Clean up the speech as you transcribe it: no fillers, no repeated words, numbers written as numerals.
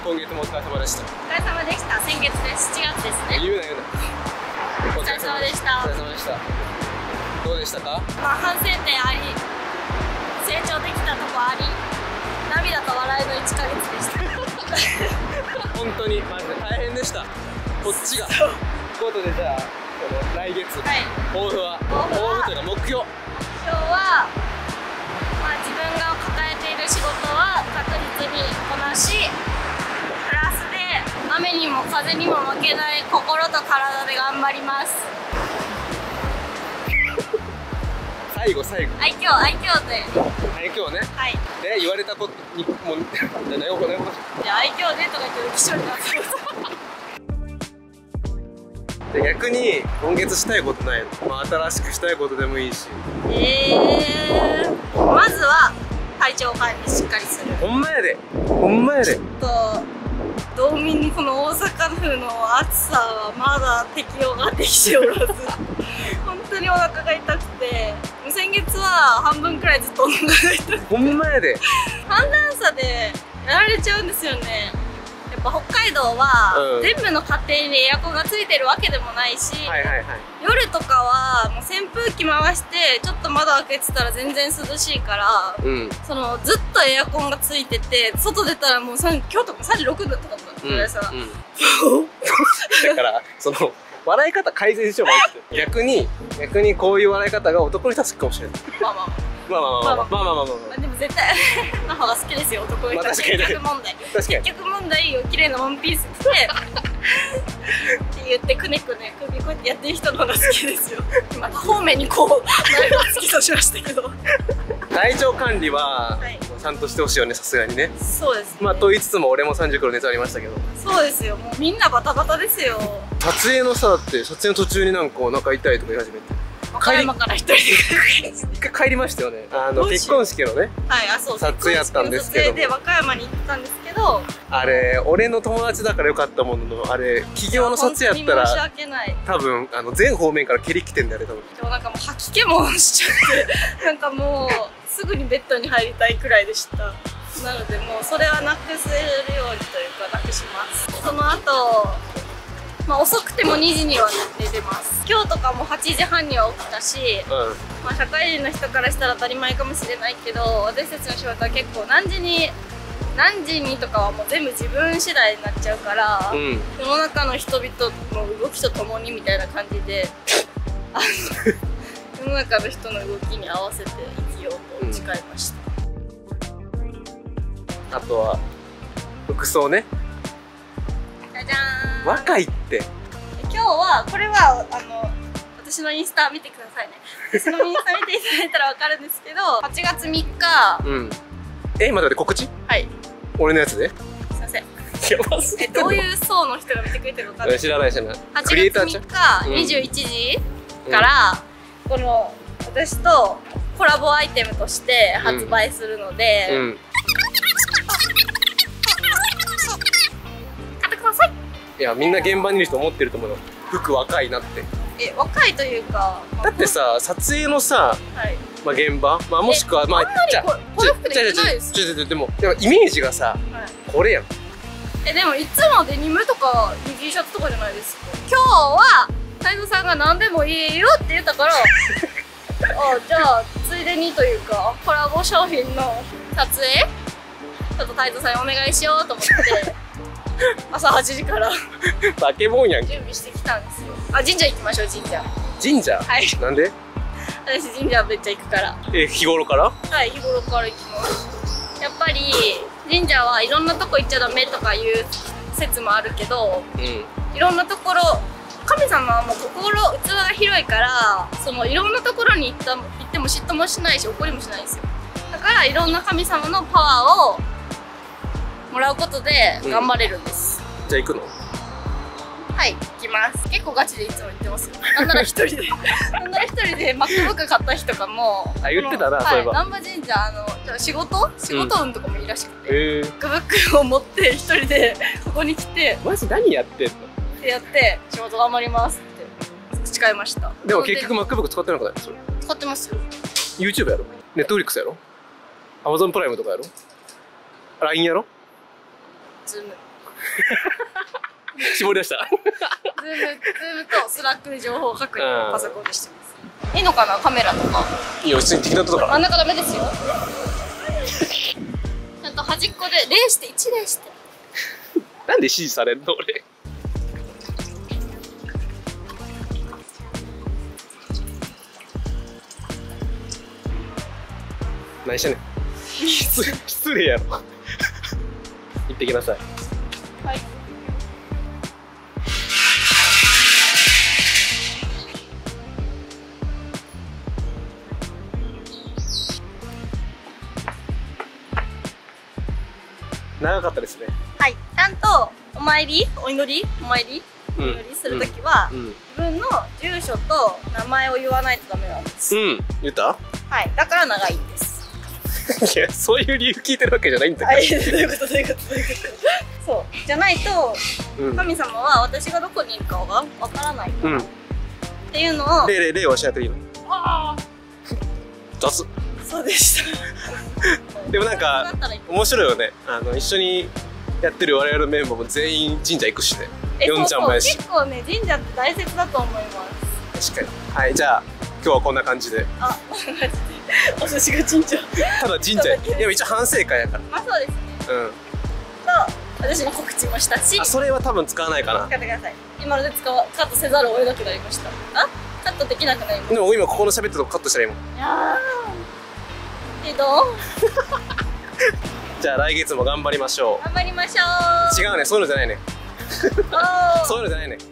今月もお疲れ様でした。 お疲れ様でした。先月です。7月ですね。 言うな言うな。 お疲れ様でした。 お疲れ様でした。どうでしたか？ まあ反省点あり、成長できたとこあり、涙と笑いの1ヶ月でした。 本当にマジで大変でした。こっちが。ということでじゃあこの来月、 はい、 抱負は抱負というか目標。 今日は、まあ、自分が抱えている仕事は確実にこなし、プラスで雨にも風にも負けない心と体で頑張ります。 最後最後。 愛嬌で。 愛嬌ね。 はい。 で言われたことにもうじゃあ何をこれ。 いや愛嬌でとか言ってる気象になってます。 逆に今月したいことないの？まあ新しくしたいことでもいいし。 まずは体調管理しっかりする。 ほんまやで。ほんまやで。 道民にこの大阪府の暑さはまだ適応ができておらず本当にお腹が痛くて、先月は半分くらいずっとお腹が痛くて、 ほんまやで。 寒暖差でやられちゃうんですよね。やっぱ北海道は、全部の家庭にエアコンがついてるわけでもないし、夜とかはもう扇風機回してちょっと窓開けてたら全然涼しいから、そのずっとエアコンがついてて、外出たらもう今日とか36度とかぐらいさ、 だからその笑い方改善しようマジで。逆にこういう笑い方が男に立つかもしれない。まあでも絶対の方が好きですよ、男に立つ。結局問題を綺麗なワンピース着てって言ってくねくね首こうやってやってる人の方が好きですよ。今多方面にこうナイフを突き刺しましたけど。 体調管理はちゃんとしてほしいよね、さすがにね。 そうですね。 まあと言いつつも俺も30キロ熱ありましたけど。 そうですよ、もうみんなバタバタですよ。 撮影のさ、だって撮影の途中になんかお腹痛いとか言い始めて、 和歌山から一人で一回帰りましたよね。結婚式のね、撮影やったんですけど、 で和歌山に行ったんですけど、 あれ俺の友達だからよかったものの、あれ企業の撮影やったら申し訳ない。 多分全方面から蹴りきてんだよね、多分。 でもなんかもう吐き気もしちゃってなんかもうすぐにベッドに入りたいくらいでした。なのでもうそれはなくせるようにというかなくします。その後、まあ、遅くても2時には寝てます。今日とかも8時半には起きたし、まあ社会人の人からしたら当たり前かもしれないけど、私たちの仕事は結構何時にとかはもう全部自分次第になっちゃうから、世の中の人々の動きとともにみたいな感じで世の中の人の動きに合わせて生きようと誓いました。 あとは服装ね。 じゃじゃーん。 若いって。 今日はこれは私のインスタ見てくださいね。私のインスタ見ていただいたらわかるんですけど、8月3日。 待って告知？はい。俺のやつで？ すいません。やばすぎた。どういう層の人が見てくれてるのか知らない。8月3日21時からこの私とコラボアイテムとして発売するので、買ってください。いや、みんな現場にいる人思ってると思うよ。服若いなって。 若いというか、 だってさ、撮影のさ、まあ現場、まあもしくはまあでもイメージがさ、これやん。 でもいつもデニムとか T シャツとかじゃないですか。今日は太蔵さんが何でもいいよって言ったからじゃあついでにというかコラボ商品の撮影ちょっと太蔵さんにお願いしようと思って朝8時からバケモンやん。 準備してきたんですよ。神社行きましょう。 神社？はい。なんで？ 私神社めっちゃ行くから。 日頃から？ はい、日頃から行きます。やっぱり神社はいろんなとこ行っちゃダメとかいう説もあるけど、いろんなところ神様はもう器が広いから、そのいろんなところに行っても嫉妬もしないし怒りもしないんですよ。だからいろんな神様のパワーをもらうことで頑張れるんです。 じゃあ行くの？ はい、行きます。結構ガチでいつも言ってますよ。なんなら一人でMacBook 買った日とかも言ってたな、そういえば。 難波神社仕事運とかもいいらしくて、MacBook を持って一人でここに来てマジ何やってんのってやって仕事頑張りますって誓いました。 でも結局 MacBook 使ってなくない？それ使ってますよ。 YouTube やろ、 Netflix やろ、 Amazon プライムとかやろ、 LINE やろ、 Zoom 絞り出した。 ズームとスラックで情報確認をパソコンでしてます。いいのかな、カメラとか。 いいよ、普通に適当とか。 真ん中ダメですよ。ちゃんと端っこで礼して一礼して。 なんで指示されんの俺。何してんねん。失礼やろ。行ってきなさい。 はい。 長かったですね。 はい。ちゃんとお参りするときは、自分の住所と名前を言わないとダメなんです。 言った？ はい。だから長いんです。 いや、そういう理由聞いてるわけじゃないんだけど。 どういうこと。そう。じゃないと、神様は私がどこにいるかがわからないから。っていうのを。 例はしなくていいの。雑。 そうでした。 でもなんか面白いよね。一緒にやってる我々のメンバーも全員神社行くしね。4ちゃんもやし。 結構ね、神社って大切だと思います。 確かに。はい、じゃあ今日はこんな感じで。 あ、マジで。私が神社。 ただ神社。でも一応反省会やから。 まあそうですね。と私の告知もしたし。 それは多分使わないかな。 使ってください。今のでカットせざるを得なくなりました。あ、カットできなくなりました。 でも今ここの喋ってるとこカットしたらいいもん。 いやー。 じゃあ来月も頑張りましょう。 頑張りましょう。 違うね、そういうのじゃないね。そういうのじゃないね。